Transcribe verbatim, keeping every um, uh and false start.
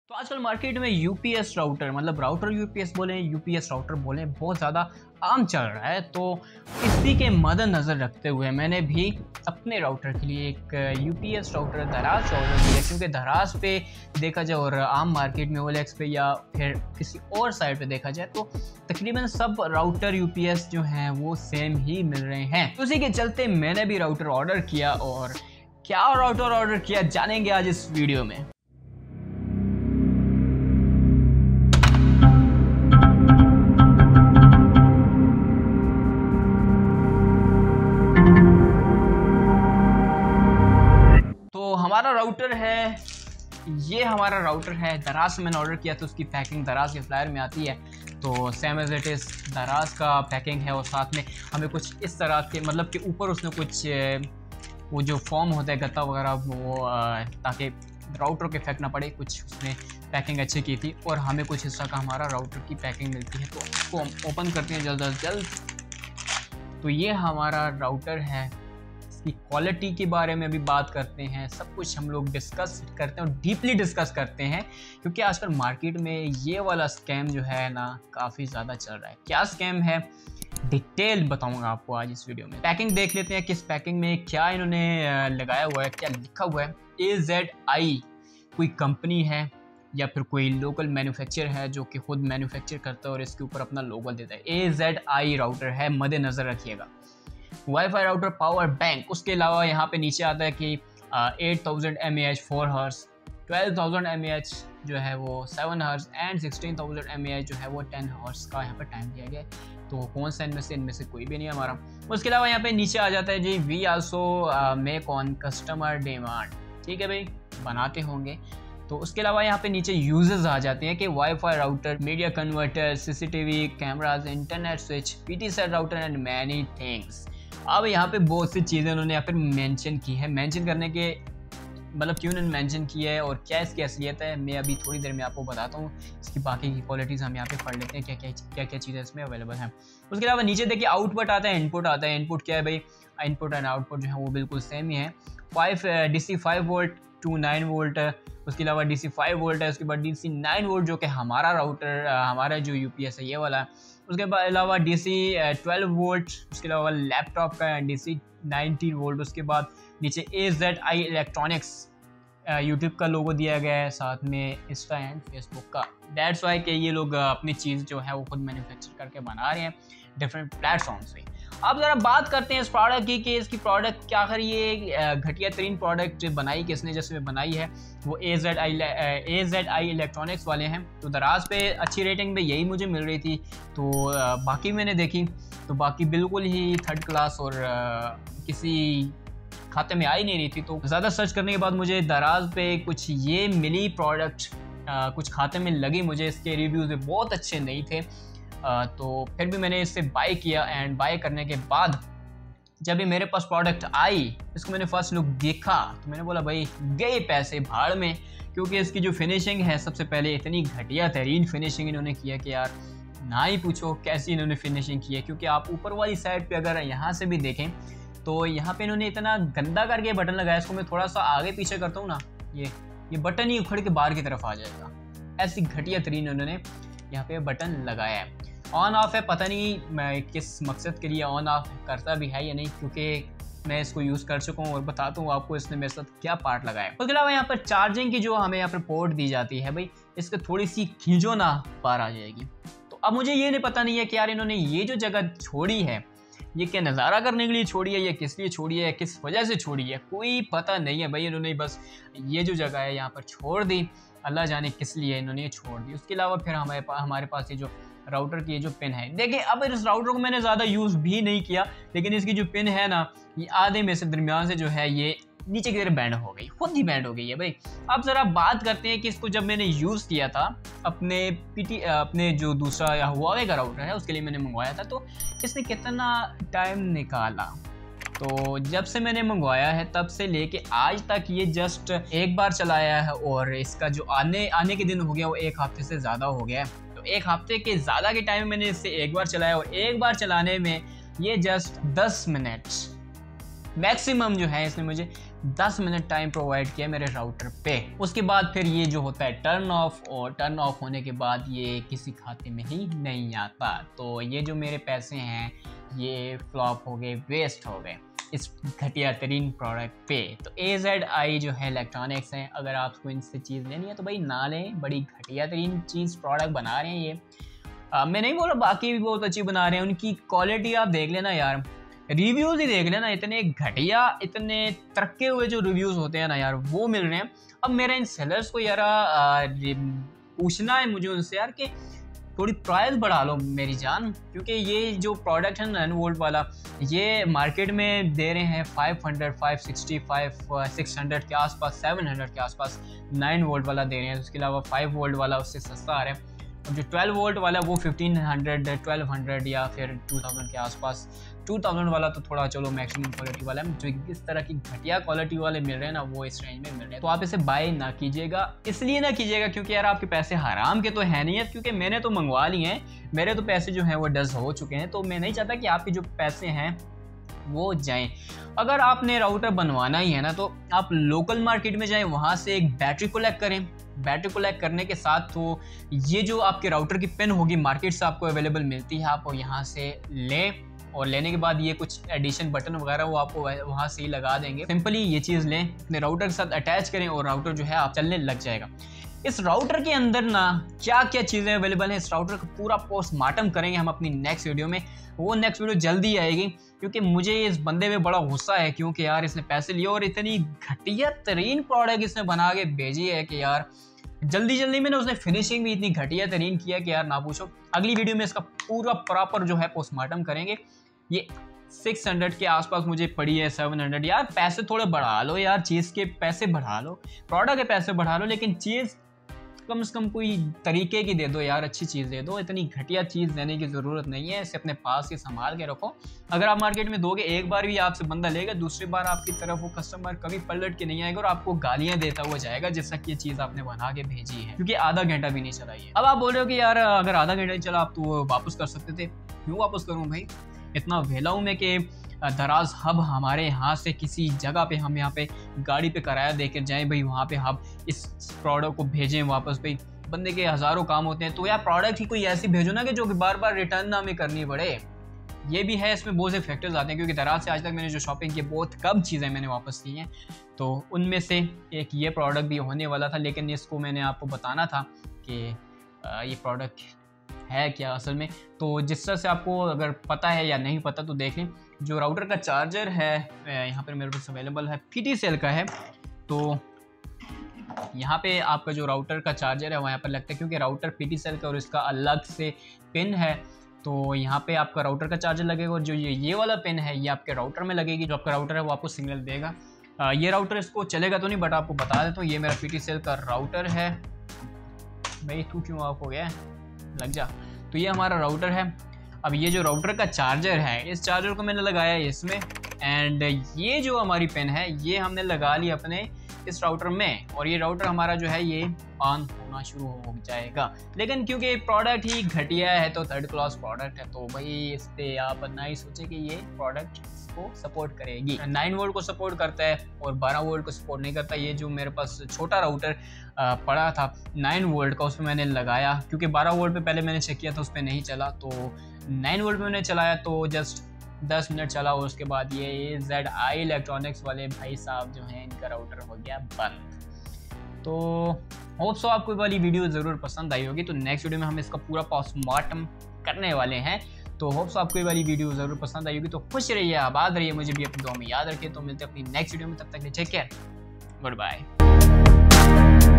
तो आजकल मार्केट में यूपीएस राउटर मतलब राउटर यूपीएस बोले यूपीएस राउटर बोले बहुत ज़्यादा आम चल रहा है। तो इसी के मद्देनज़र रखते हुए मैंने भी अपने राउटर के लिए एक यूपीएस राउटर दराज से ऑर्डर किया, क्योंकि दराज पे देखा जाए और आम मार्केट में ओएलएक्स पे या फिर किसी और साइट पे देखा जाए तो तकरीबन सब राउटर यूपीएस जो हैं वो सेम ही मिल रहे हैं। तो उसी के चलते मैंने भी राउटर ऑर्डर किया, और क्या राउटर ऑर्डर किया जानेंगे आज इस वीडियो में। हमारा राउटर है, ये हमारा राउटर है। दराज से मैंने ऑर्डर किया तो उसकी पैकिंग दराज के फ्लायर में आती है, तो सेम एज इट इज़ दराज का पैकिंग है। और साथ में हमें कुछ इस तरह के मतलब कि ऊपर उसने कुछ वो जो फॉर्म होता है गत्ता वगैरह वो ताकि राउटर के इफेक्ट ना पड़े, कुछ उसने पैकिंग अच्छी की थी। और हमें कुछ हिस्सा का हमारा राउटर की पैकिंग मिलती है, तो उसको हम ओपन करते हैं जल्द अज जल्द। तो ये हमारा राउटर है, की क्वालिटी के बारे में भी बात करते हैं, सब कुछ हम लोग डिस्कस करते हैं और डीपली डिस्कस करते हैं, क्योंकि आजकल मार्केट में ये वाला स्कैम जो है ना काफ़ी ज़्यादा चल रहा है। क्या स्कैम है डिटेल बताऊंगा आपको आज इस वीडियो में। पैकिंग देख लेते हैं, किस पैकिंग में क्या इन्होंने लगाया हुआ है, क्या लिखा हुआ है। ए जेड आई कोई कंपनी है या फिर कोई लोकल मैन्युफैक्चर है जो कि खुद मैन्युफैक्चर करता है और इसके ऊपर अपना लोगो देता है। ए जेड आई राउटर है, मद्देनज़र रखिएगा। वाईफाई राउटर पावर बैंक, उसके अलावा यहाँ पे नीचे आता है कि eight thousand M A H four hours, twelve thousand M A H जो है वो seven hours and sixteen thousand M A H जो है वो टेन हर्स का यहाँ पे टाइम दिया गया है। तो कौन सा इनमें से इनमें से कोई भी नहीं है हमारा। उसके अलावा यहाँ पे नीचे आ जाता है जी we also make on customer demand, ठीक है भाई, बनाते होंगे। तो उसके अलावा यहाँ पे नीचे यूजेस आ जाते हैं कि WiFi router, media converter, CCTV cameras, internet switch, PT set router and many things. अब यहाँ पे बहुत सी चीज़ें उन्होंने यहाँ पर मेंशन की है। मेंशन करने के मतलब क्यों उन्होंने मेंशन किया है और क्या इसकी असलियत है मैं अभी थोड़ी देर में आपको बताता हूँ। इसकी बाकी की क्वालिटीज़ हम यहाँ पे पढ़ लेते हैं, क्या क्या क्या क्या चीज़ें इसमें अवेलेबल हैं। उसके अलावा नीचे देखिए आउटपुट आता है, इनपुट आता है। इनपुट क्या है भाई, इनपुट एंड आउटपुट जो है वो बिल्कुल सेम ही है। Five D C five volt to nine volt है, उसके अलावा डी सी फाइव वोल्ट है, उसके बाद डी सी नाइन वोल्ट जो कि हमारा राउटर हमारा जो यू पी एस है ये वाला है। उसके अलावा डी सी ट्वेल्व वोल्ट, उसके अलावा लैपटॉप का डी सी नाइनटीन वोल्ट। उसके बाद नीचे A Z I electronics, YouTube का लोगो दिया गया है, साथ में इंस्टा एंड फेसबुक का। दैट्स वाई कि ये लोग अपनी चीज़ जो है वो खुद मैन्युफैक्चर करके बना रहे हैं डिफरेंट प्लेटफॉर्म से। अब ज़रा बात करते हैं इस प्रोडक्ट की कि इसकी प्रोडक्ट क्या आखिर ये घटिया तरीन प्रोडक्ट बनाई किसने, जिसमें बनाई है वो A Z I A Z I electronics वाले हैं। तो दराज पे अच्छी रेटिंग में यही मुझे मिल रही थी, तो बाकी मैंने देखी तो बाकी बिल्कुल ही थर्ड क्लास और किसी खाते में आ ही नहीं रही थी। तो ज़्यादा सर्च करने के बाद मुझे दराज पे कुछ ये मिली प्रोडक्ट, कुछ खाते में लगी मुझे। इसके रिव्यूज़ बहुत अच्छे नहीं थे, Uh, तो फिर भी मैंने इससे बाय किया। एंड बाय करने के बाद जब भी मेरे पास प्रोडक्ट आई, इसको मैंने फर्स्ट लुक देखा तो मैंने बोला भाई गए पैसे भाड़ में, क्योंकि इसकी जो फिनिशिंग है सबसे पहले इतनी घटिया तरीन फिनिशिंग इन्होंने किया कि यार ना ही पूछो कैसी इन्होंने फिनिशिंग की है। क्योंकि आप ऊपर वाली साइड पे अगर यहाँ से भी देखें तो यहाँ पे इन्होंने इतना गंदा करके बटन लगाया। इसको मैं थोड़ा सा आगे पीछे करता हूँ ना, ये ये बटन ही उखड़ के बाहर की तरफ आ जाएगा। ऐसी घटिया तरीन उन्होंने यहाँ पे बटन लगाया है। ऑन ऑफ है, पता नहीं मैं किस मकसद के लिए ऑन ऑफ करता भी है या नहीं, क्योंकि मैं इसको यूज़ कर चुका हूँ और बताता हूँ आपको इसने मेरे साथ क्या पार्ट लगाया है। उसके अलावा यहाँ पर चार्जिंग की जो हमें यहाँ पर पोर्ट दी जाती है भाई, इसको थोड़ी सी खींचो ना पार आ जाएगी। तो अब मुझे ये नहीं पता नहीं है कि यार इन्होंने ये जो जगह छोड़ी है ये क्या नज़ारा करने के लिए छोड़ी है या किस लिए छोड़ी है, किस वजह से छोड़ी है, कोई पता नहीं है भाई। इन्होंने बस ये जो जगह है यहाँ पर छोड़ दी, अल्लाह जाने किस लिए इन्होंने ये छोड़ दी। उसके अलावा फिर हमारे पास हमारे पास ये जो राउटर की ये जो पिन है, देखिए अब इस राउटर को मैंने ज़्यादा यूज़ भी नहीं किया, लेकिन इसकी जो पिन है ना ये आधे में से दरमियान से जो है ये नीचे की तरफ बैंड हो गई, खुद ही बैंड हो गई है भाई। अब ज़रा बात करते हैं कि इसको जब मैंने यूज़ किया था अपने पीटी अपने जो दूसरा या हुआवे का राउटर है उसके लिए मैंने मंगवाया था, तो इसने कितना टाइम निकाला। तो जब से मैंने मंगवाया है तब से लेके आज तक ये जस्ट एक बार चलाया है, और इसका जो आने आने के दिन हो गया वो एक हफ्ते से ज़्यादा हो गया है। तो एक हफ्ते के ज़्यादा के टाइम में मैंने इससे एक बार चलाया, और एक बार चलाने में ये जस्ट दस मिनट मैक्सिमम जो है इसने मुझे दस मिनट टाइम प्रोवाइड किया मेरे राउटर पे। उसके बाद फिर ये जो होता है टर्न ऑफ, और टर्न ऑफ होने के बाद ये किसी खाते में ही नहीं आता। तो ये जो मेरे पैसे हैं ये फ्लॉप हो गए, वेस्ट हो गए इस घटिया तरीन प्रोडक्ट पे। तो ए जेड आई जो है इलेक्ट्रॉनिक्स हैं, अगर आपको इनसे चीज़ लेनी है तो भाई ना लें, बड़ी घटिया तरीन चीज़ प्रोडक्ट बना रहे हैं ये। आ, मैं नहीं बोल रहा बाकी भी बहुत अच्छी बना रहे हैं, उनकी क्वालिटी आप देख लेना यार, रिव्यूज़ ही देख लेना, इतने घटिया इतने तरक्के हुए जो रिव्यूज़ होते हैं ना यार वो मिल रहे हैं। अब मेरा इन सेलर्स को यार पूछना है मुझे उनसे यार कि थोड़ी प्राइस बढ़ा लो मेरी जान, क्योंकि ये जो प्रोडक्ट है नाइन वोल्ट वाला ये मार्केट में दे रहे हैं five hundred, five sixty, five six hundred के आसपास, सेवन हंड्रेड के आसपास नाइन वोल्ट वाला दे रहे हैं। उसके अलावा फाइव वोल्ट वाला उससे सस्ता आ रहा है। जो ट्वेल्व वोल्ट वाला वो फिफ्टीन हंड्रेड, ट्वेल्व हंड्रेड या फिर टू थाउजेंड के आसपास। टू थाउजेंड वाला तो थोड़ा चलो मैक्सिमम क्वालिटी वाला है, जो इस तरह की घटिया क्वालिटी वाले मिल रहे हैं ना वो इस रेंज में मिल रहे हैं। तो आप इसे बाय ना कीजिएगा, इसलिए ना कीजिएगा क्योंकि यार आपके पैसे हराम के तो है नहीं है, क्योंकि मैंने तो मंगवा लिए हैं, मेरे तो पैसे जो हैं वो डस्ट हो चुके हैं। तो मैं नहीं चाहता कि आपके जो पैसे हैं वो जाएं। अगर आपने राउटर बनवाना ही है ना तो आप लोकल मार्केट में जाएं, वहाँ से एक बैटरी कलेक्ट करें। बैटरी कलेक्ट करने के साथ तो ये जो आपके राउटर की पिन होगी मार्केट से आपको अवेलेबल मिलती है, आप यहाँ से लें, और लेने के बाद ये कुछ एडिशन बटन वगैरह वो आपको वहाँ से ही लगा देंगे। सिंपली ये चीज़ लें, अपने राउटर के साथ अटैच करें और राउटर जो है आप चलने लग जाएगा। इस राउटर के अंदर ना क्या क्या चीज़ें अवेलेबल हैं, इस राउटर का पूरा पोस्टमार्टम करेंगे हम अपनी नेक्स्ट वीडियो में। वो नेक्स्ट वीडियो जल्दी आएगी, क्योंकि मुझे इस बंदे में बड़ा गुस्सा है, क्योंकि यार इसने पैसे लिए और इतनी घटिया तरीन प्रोडक्ट इसने बना के भेजी है कि यार जल्दी जल्दी में ना उसने फिनिशिंग भी इतनी घटिया तरीन किया कि यार ना पूछो। अगली वीडियो में इसका पूरा प्रॉपर जो है पोस्टमार्टम करेंगे। ये सिक्स हंड्रेड के आसपास मुझे पड़ी है, सेवन हंड्रेड। यार पैसे थोड़े बढ़ा लो यार, चीज़ के पैसे बढ़ा लो, प्रोडक्ट के पैसे बढ़ा लो, लेकिन चीज़ कम से कम कोई तरीके की दे दो यार, अच्छी चीज़ दे दो। इतनी घटिया चीज़ देने की ज़रूरत नहीं है, इसे अपने पास ही संभाल के रखो। अगर आप मार्केट में दोगे, एक बार भी आपसे बंदा लेगा, दूसरी बार आपकी तरफ वो कस्टमर कभी पलट के नहीं आएगा और आपको गालियाँ देता हुआ जाएगा जैसा कि ये चीज़ आपने बना के भेजी है, क्योंकि आधा घंटा भी नहीं चला ये। अब आप बोल रहे हो कि यार अगर आधा घंटा नहीं चला आप तो वापस कर सकते थे। क्यों वापस करूँ भाई, इतना वेला हूँ मैं कि दराज हब हमारे यहाँ से किसी जगह पे हम यहाँ पे गाड़ी पे किराया देकर जाएं भाई, वहाँ पे हम इस प्रोडक्ट को भेजें वापस। भाई बंदे के हज़ारों काम होते हैं, तो यार प्रोडक्ट ही कोई ऐसी भेजो ना कि जो बार बार रिटर्न ना हमें करनी पड़े। ये भी है, इसमें बहुत से फैक्टर्स आते हैं, क्योंकि दराज से आज तक मैंने जो शॉपिंग की बहुत कम चीज़ें मैंने वापस की हैं। तो उनमें से एक ये प्रोडक्ट भी होने वाला था, लेकिन इसको मैंने आपको बताना था कि ये प्रोडक्ट है क्या असल में। तो जिस तरह से आपको अगर पता है या नहीं पता तो देख लें। जो राउटर का चार्जर है यहाँ पर मेरे पास अवेलेबल है, पीटी सेल का है। तो यहाँ पे आपका जो राउटर का चार्जर है वो यहाँ पर लगता है, क्योंकि राउटर पीटी सेल का और इसका अलग से पिन है। तो यहाँ पे आपका राउटर का चार्जर लगेगा, और जो ये ये वाला पिन है ये आपके राउटर में लगेगी। जो आपका राउटर है वो आपको सिग्नल देगा। आ, ये राउटर इसको चलेगा तो नहीं, बट आपको बता देता हूँ, ये मेरा पीटी सेल का राउटर है। भाई तू क्यों ऑफ हो गया, लग जा। तो ये हमारा राउटर है। अब ये जो राउटर का चार्जर है, इस चार्जर को मैंने लगाया है इसमें, एंड ये जो हमारी पिन है ये हमने लगा ली अपने इस राउटर में, और ये राउटर हमारा जो है ये ऑन होना शुरू हो जाएगा। लेकिन क्योंकि प्रोडक्ट ही घटिया है, तो थर्ड क्लास प्रोडक्ट है, तो भाई इस पे आप ना ही सोचे कि ये प्रोडक्ट को सपोर्ट करेगी। नाइन वोल्ट को सपोर्ट करता है और बारह वोल्ट को सपोर्ट नहीं करता। ये जो मेरे पास छोटा राउटर पड़ा था नाइन वोल्ट का, उसमें मैंने लगाया, क्योंकि बारह वोल्ट पे पहले मैंने चेक किया था, उस पर नहीं चला। तो नाइन वोल्ट में मैंने चलाया तो जस्ट दस मिनट चला, और उसके बाद ये ए जेड आई इलेक्ट्रॉनिक्स वाले भाई साहब जो हैं इनका राउटर हो गया बंद। तो होप सो आपको वाली वीडियो ज़रूर पसंद आई होगी। तो नेक्स्ट वीडियो में हम इसका पूरा पोस्टमार्टम करने वाले हैं। तो होप सो आपको ये वाली वीडियो ज़रूर पसंद आई होगी। तो खुश रहिए, आबाद रहिए, मुझे भी अपनी दुआ में याद रखिए। तो मिलते हैं अपनी नेक्स्ट वीडियो में, तब तक टेक केयर, गुड बाय।